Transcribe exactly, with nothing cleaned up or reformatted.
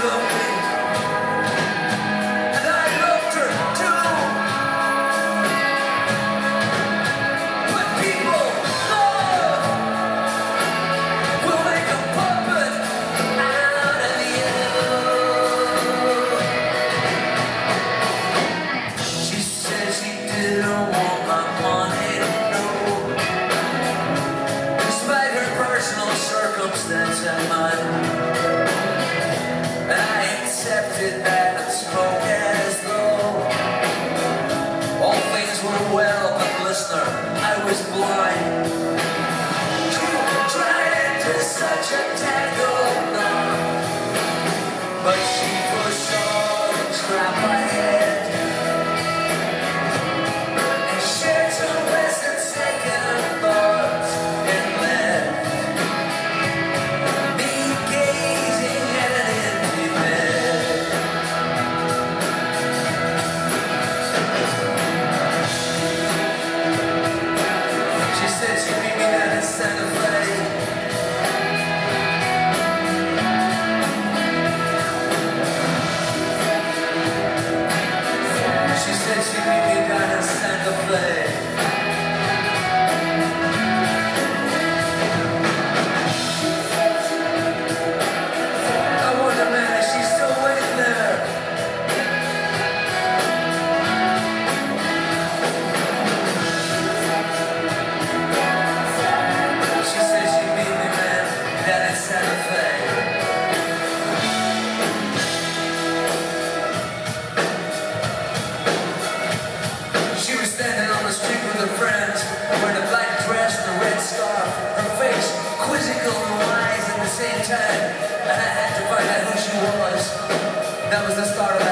loved me, and I loved her too. But people love will make a puppet out of you. She said she didn't want my money, no. Despite her personal circumstance and mine, and I accepted that and spoke as though all things were well, but listener, I was blind. Tried into such a tangled knot, but she foresaw the trap I had, and shared some less than second thoughts, and left me gazing at an empty bed. She said she'd meet me down in Santa Fe. She said she'd meet me down in Santa Fe. I wonder, man, is she still waiting there? She said she'd meet me, man, down in Santa Fe. She was standing on the street with her friends, wearing a black dress and a red scarf, her face quizzical and wise at the same time, and I had to find out who she was. That was the start of